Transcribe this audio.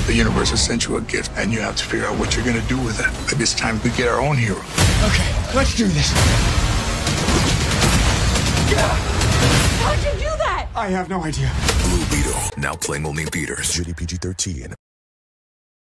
The universe has sent you a gift, and you have to figure out what you're going to do with it. Maybe it's time to get our own hero. Okay, let's do this. How'd you do that? I have no idea. Blue Beetle, now playing only in theaters. Rated PG-13.